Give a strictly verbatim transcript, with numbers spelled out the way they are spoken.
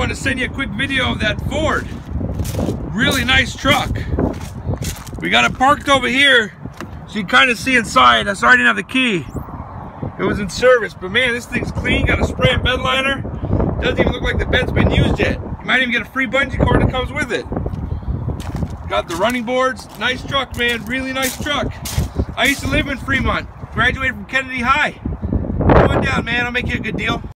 wanted to send you a quick video of that Ford. Really nice truck. We got it parked over here so you can kind of see inside. I'm sorry I didn't have the key. It was in service, but man, this thing's clean. Got a spray and bed liner. Doesn't even look like the bed's been used yet. You might even get a free bungee cord that comes with it. Got the running boards. Nice truck, man. Really nice truck. I used to live in Fremont. Graduated from Kennedy High. Come on down, man. I'll make you a good deal.